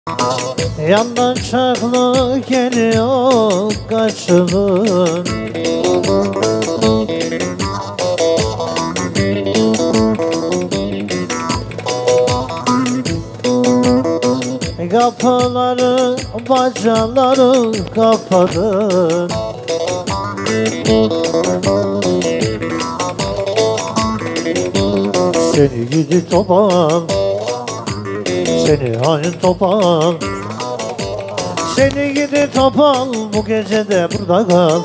Yandan çaklı geliyor kaçılın. Kapıları, bacaları kapadın. Seni gidi topal, seni hain topal, seni gidi topal, bu gece de burada kal.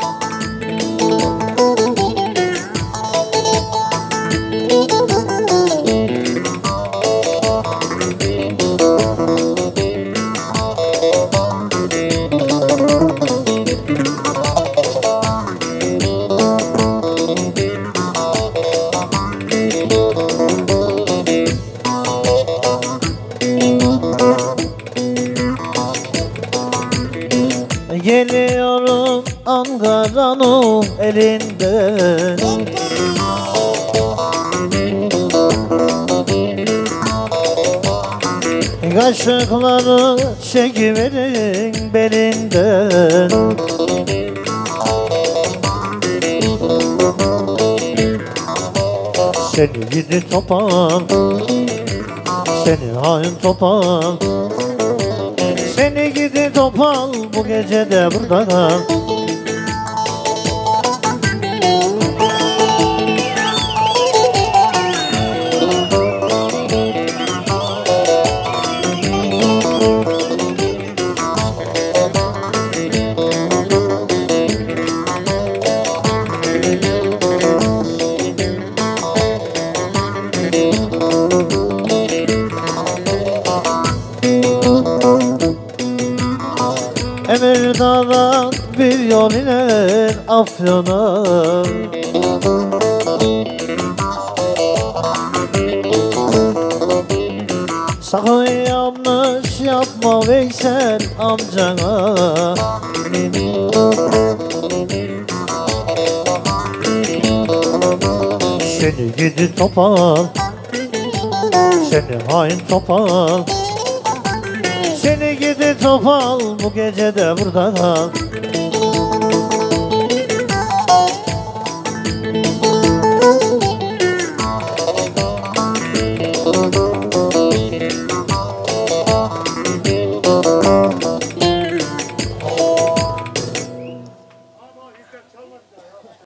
Geliyorum Ankara'nın elinden. Kaşıkları çekiverin belinden. Seni gidi topal, seni hain topal, seni gidi topal, bu gece de burada kal. Emirdağ'dan bir yol iner Afyon'a. Sakın yanlış yapma Veysel amcana. Seni gidi topal, seni hain topal, seni gidi topal, bu gece de burada kal.